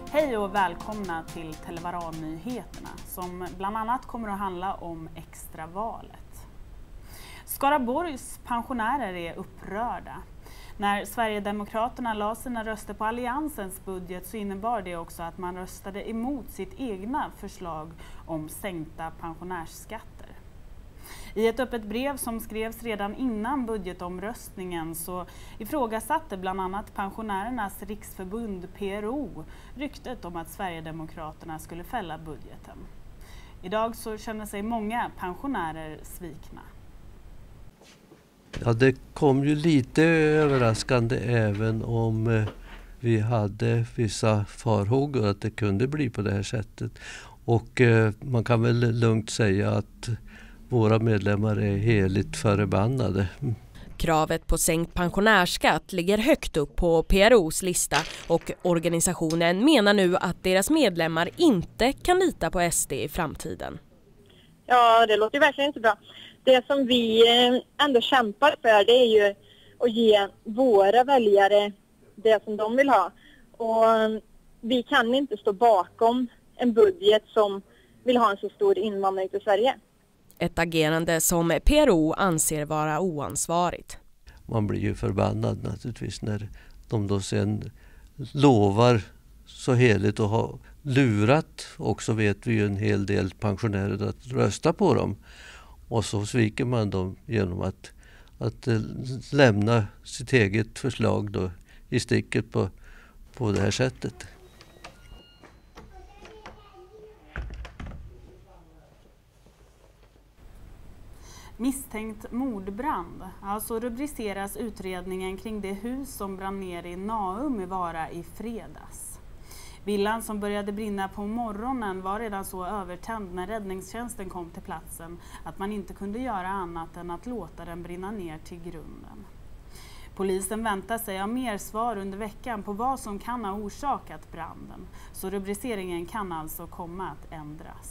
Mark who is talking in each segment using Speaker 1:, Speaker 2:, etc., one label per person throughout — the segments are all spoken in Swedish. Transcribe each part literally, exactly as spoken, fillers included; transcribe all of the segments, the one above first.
Speaker 1: Hej och välkomna till Televaran-nyheterna som bland annat kommer att handla om extravalet. Skaraborgs pensionärer är upprörda. När Sverigedemokraterna la sina röster på Alliansens budget så innebar det också att man röstade emot sitt egna förslag om sänkta pensionärsskatter. I ett öppet brev som skrevs redan innan budgetomröstningen så ifrågasatte bland annat Pensionärernas riksförbund P R O ryktet om att Sverigedemokraterna skulle fälla budgeten. Idag så känner sig många pensionärer svikna.
Speaker 2: Ja, det kom ju lite överraskande även om vi hade vissa farhågor att det kunde bli på det här sättet. Och eh, man kan väl lugnt säga att våra medlemmar är heligt förbannade.
Speaker 3: Kravet på sänkt pensionärsskatt ligger högt upp på P R O:s lista och organisationen menar nu att deras medlemmar inte kan lita på S D i framtiden.
Speaker 4: Ja, det låter verkligen inte bra. Det som vi ändå kämpar för det är ju att ge våra väljare det som de vill ha. Och vi kan inte stå bakom en budget som vill ha en så stor invandring till Sverige.
Speaker 3: Ett agerande som P R O anser vara oansvarigt.
Speaker 2: Man blir ju förbannad naturligtvis när de då sen lovar så heligt och har lurat. Och så vet vi ju en hel del pensionärer att rösta på dem. Och så sviker man dem genom att, att lämna sitt eget förslag då i sticket på, på det här sättet.
Speaker 1: Misstänkt mordbrand. Alltså rubriceras utredningen kring det hus som brann ner i Naum i Vara i fredags. Villan som började brinna på morgonen var redan så övertänd när räddningstjänsten kom till platsen att man inte kunde göra annat än att låta den brinna ner till grunden. Polisen väntar sig av mer svar under veckan på vad som kan ha orsakat branden, så rubriceringen kan alltså komma att ändras.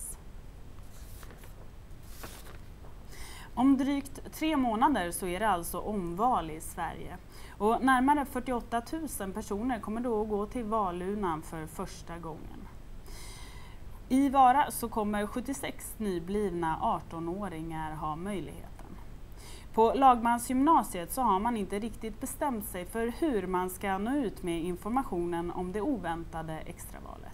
Speaker 1: Om drygt tre månader så är det alltså omval i Sverige. Och närmare fyrtioåtta tusen personer kommer då att gå till valurnan för första gången. I Vara så kommer sjuttiosex nyblivna arton-åringar ha möjligheten. På Lagmansgymnasiet så har man inte riktigt bestämt sig för hur man ska nå ut med informationen om det oväntade extravalet.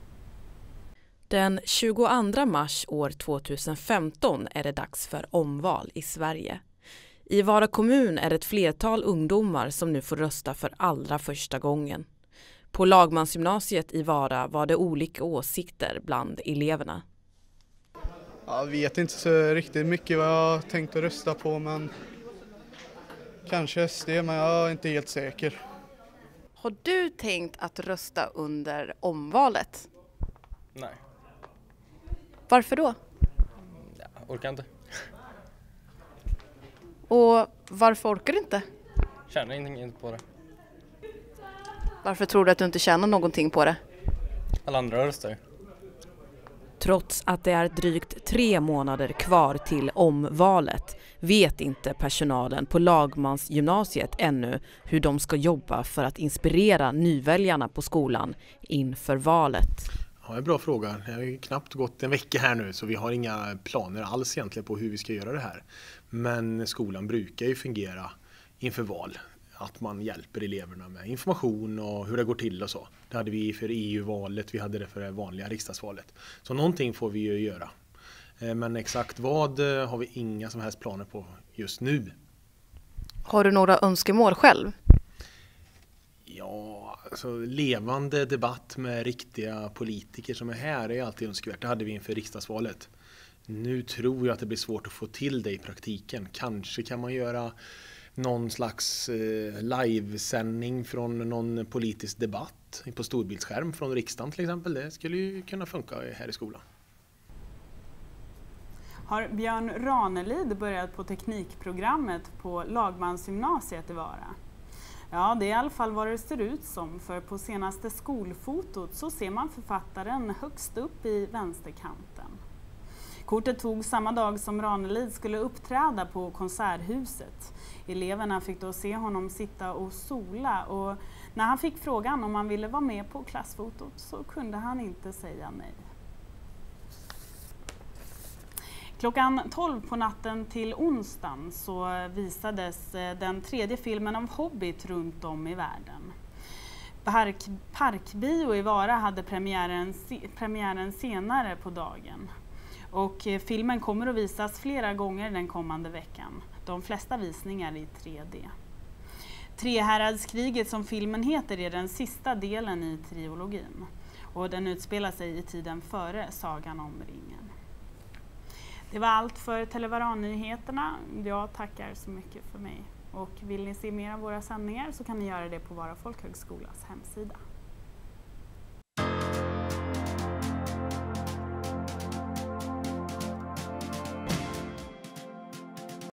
Speaker 3: Den tjugoandra mars år tvåtusenfemton är det dags för omval i Sverige. I Vara kommun är det ett flertal ungdomar som nu får rösta för allra första gången. På Lagmansgymnasiet i Vara var det olika åsikter bland eleverna.
Speaker 5: Jag vet inte så riktigt mycket vad jag tänkt att rösta på, men kanske S D, men jag är inte helt säker.
Speaker 6: Har du tänkt att rösta under omvalet?
Speaker 7: Nej.
Speaker 6: Varför då?
Speaker 7: Ja, orkar inte.
Speaker 6: Och varför orkar du inte?
Speaker 7: Känner ingenting på det.
Speaker 6: Varför tror du att du inte känner någonting på det?
Speaker 7: Alla andra röstar.
Speaker 3: Trots att det är drygt tre månader kvar till omvalet vet inte personalen på Lagmansgymnasiet ännu hur de ska jobba för att inspirera nyväljarna på skolan inför valet.
Speaker 8: Ja, en bra fråga. Det har ju knappt gått en vecka här nu så vi har inga planer alls egentligen på hur vi ska göra det här. Men skolan brukar ju fungera inför val. Att man hjälper eleverna med information och hur det går till och så. Det hade vi för E U-valet, vi hade det för det vanliga riksdagsvalet. Så någonting får vi ju göra. Men exakt vad har vi inga som helst planer på just nu.
Speaker 6: Har du några önskemål själv?
Speaker 8: Ja, alltså levande debatt med riktiga politiker som är här är alltid önskvärt. Det hade vi inför riksdagsvalet. Nu tror jag att det blir svårt att få till det i praktiken. Kanske kan man göra någon slags eh, livesändning från någon politisk debatt på storbildsskärm från riksdagen till exempel. Det skulle ju kunna funka här i skolan.
Speaker 1: Har Björn Ranelid börjat på teknikprogrammet på Lagmansgymnasiet i Vara? Ja, det är i alla fall vad det ser ut som, för på senaste skolfotot så ser man författaren högst upp i vänsterkanten. Kortet tog samma dag som Ranelid skulle uppträda på Konserthuset. Eleverna fick då se honom sitta och sola och När han fick frågan om han ville vara med på klassfotot så kunde han inte säga nej. Klockan tolv på natten till onsdagen så visades den tredje filmen om Hobbit runt om i världen. Park, Parkbio i Vara hade premiären, premiären senare på dagen. Och filmen kommer att visas flera gånger den kommande veckan. De flesta visningar i tre D. Trehäradskriget som filmen heter är den sista delen i trilogin. Och den utspelar sig i tiden före Sagan om ringen. Det var allt för Televaran-nyheterna. Jag tackar så mycket för mig. Och vill ni se mer av våra sändningar så kan ni göra det på Vara folkhögskolas hemsida.